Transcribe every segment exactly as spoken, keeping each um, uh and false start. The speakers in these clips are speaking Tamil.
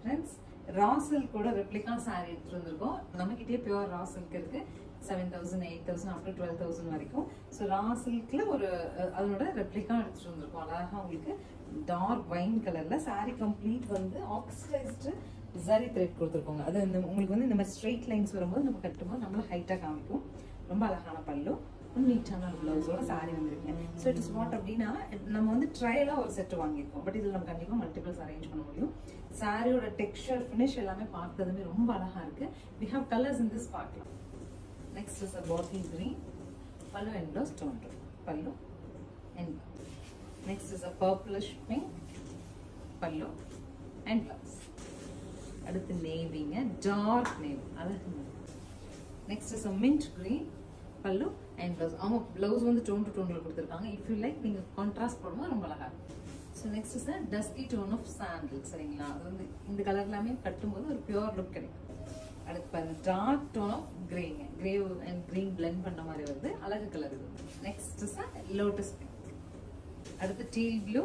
Friends, raw silk கூட replica saree எடுத்துட்டு வந்திருக்கோம். நம்மகிட்டயே pure raw silk இருக்கு. seven thousand, eight thousand up to twelve thousand வரைக்கும். So raw silkல ஒரு அதோட replica எடுத்துட்டு வந்திருக்கோம். அழகா உங்களுக்கு dark wine கலர்ல saree complete வந்து oxidized zari thread கொடுத்திருக்கோங்க. அது உங்களுக்கு வந்து இந்த மாதிரி straight lines வரும்போது நம்ம கட்டும்போது நம்மள ஹைட்டா காமிக்கும். ரொம்ப அழகான பல்லு. நீட்டான பிளவுஸோட saree வந்திருக்கு. So it is what அப்படினா நம்ம வந்து ட்ரையலா ஒரு செட் வாங்கிருக்கோம். பட் இதுல நம்ம கண்டிப்பா மல்டிபிள்ஸ் அரேஞ்ச் பண்ண முடியும். சாரியோட டெக்ஸ்சர் ஃபினிஷ் எல்லாமே பார்த்ததுமே ரொம்ப அழகா இருக்கு. We have colors in this part. Next is a bottle green. Pallu and blouse tone. Pallu and next is a purplish pink. Pallu and blouse. அடுத்து நேவிங்க dark navy. அழகு. Next is a mint green. Pallu and blouse. ஆமா blouse வந்து tone to tone ல கொடுத்திருக்காங்க. If you like நீங்க contrast பண்ணும்போது ரொம்ப அழகா இருக்கும். So next is a dusky tone of sandal. சரிங்களா? அது வந்து இந்த கலர்லாமே கட்டும்போது ஒரு pure look கிடைக்கும். அடுத்து பாருங்க dark tone of grey. Grey and green blend பண்ண மாதிரி வருது. அழகு கலர் இது. Next is a lotus pink. அடுத்து teal blue.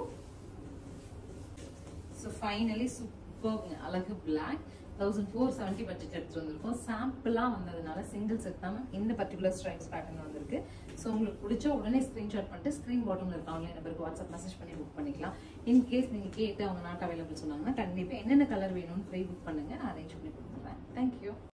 So finally superb அழகு black. fourteen seventy பட்ஜெட் எடுத்து வந்திருக்கோம். சாம்பிளா வந்ததுனால சிங்கிள் செட் தான் இந்த பர்టిక్యులர் ஸ்ட்ரைப்ஸ் பேட்டர்ன் வந்திருக்கு. சோ உங்களுக்கு பிடிச்ச உடனே ஸ்கிரீன்ஷாட் பண்ணிட்டு ஸ்கிரீன் பாட்டம்ல இருக்க ஆன்லைன் நம்பருக்கு வாட்ஸ்அப் மெசேஜ் பண்ணி புக் பண்ணிக்கலாம். இன் கேஸ் நீங்க கேட்டு அவங்க நாட் அவைலபிள் சொன்னாங்கன்னா கண்டிப்பா என்னென்ன கலர் வேணும்னு ப்ரீ புக் பண்ணுங்க. நான் அரேஞ்ச் பண்ணி கொடுத்துறேன். Thank you.